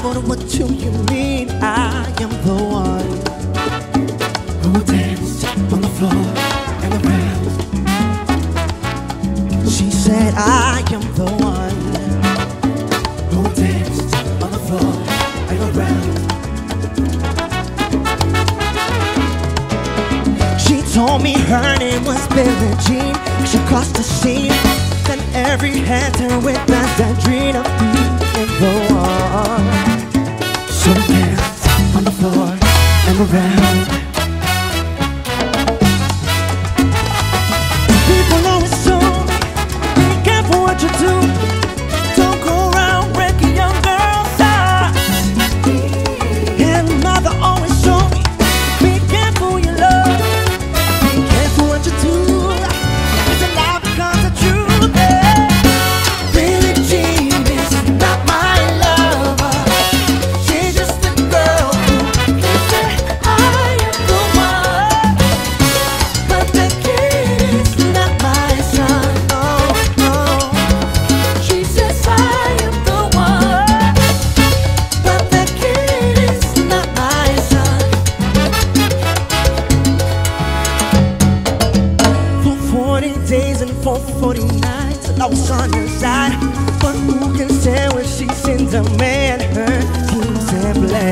wonder what do you mean I am the one who danced on the floor and around. She said I am the one who danced on the floor and around. She told me her name was Billie Jean. She crossed the scene, then every hand turned with that dream of being the one. So dance on the floor and around. People always told me, be careful what you do. Don't go around breaking young girls' hearts. And mother always told me, be careful you love. Be careful what you do. It's a lie because the truth is Billie Jean is not my lover. She's just a girl who said I am the one. But the kid is not my son. Oh no. She says I am the one. But the kid is not my son. For 40 days and for 40 nights, I was on her side. But who can say when she's in the man her keys and play?